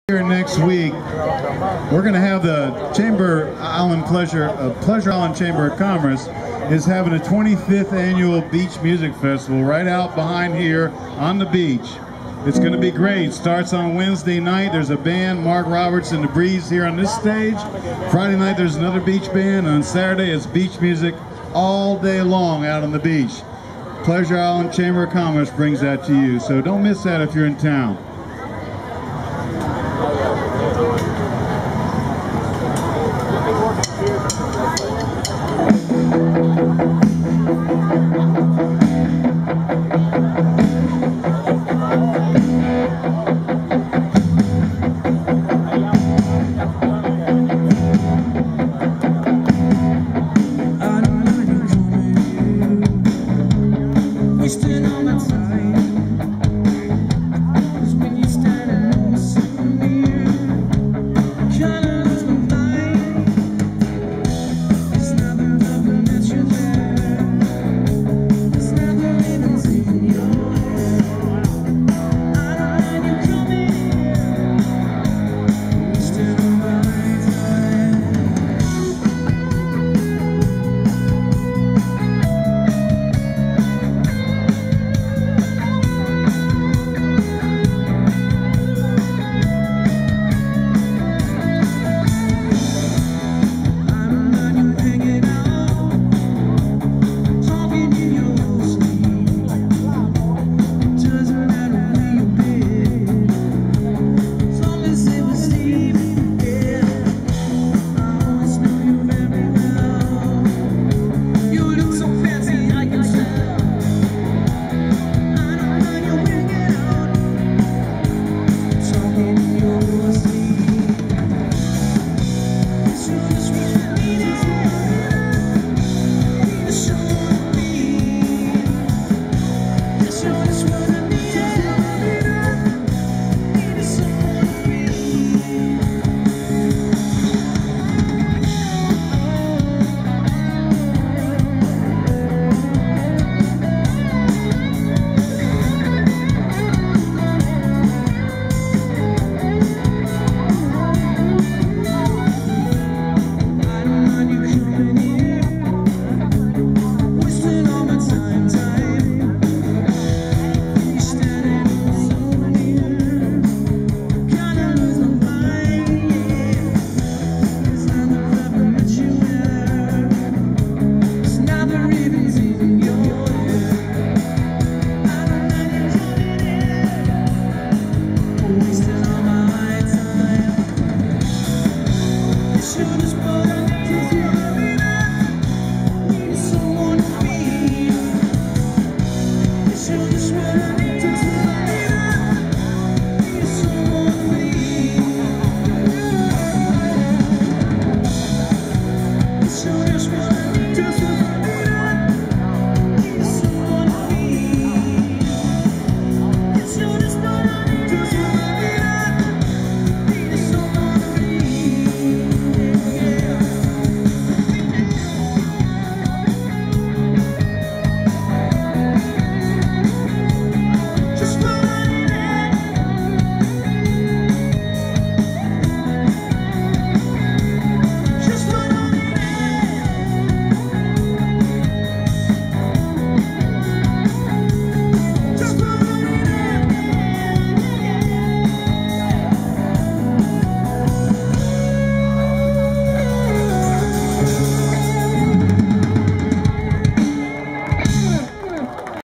Here next week, we're going to have the Pleasure Island Chamber of Commerce is having a 25th annual beach music festival right out behind here on the beach. It's going to be great. Starts on Wednesday night. There's a band, Mark Roberts and the Breeze, here on this stage. Friday night there's another beach band. On Saturday it's beach music all day long out on the beach. Pleasure Island Chamber of Commerce brings that to you, so don't miss that if you're in town.